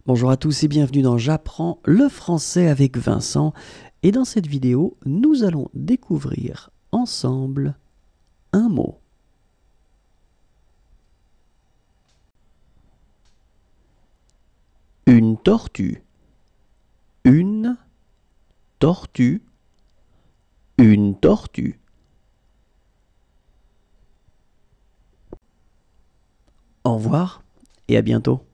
Bonjour à tous et bienvenue dans J'apprends le français avec Vincent. Et dans cette vidéo, nous allons découvrir ensemble un mot. Une tortue. Une tortue. Une tortue. Au revoir et à bientôt.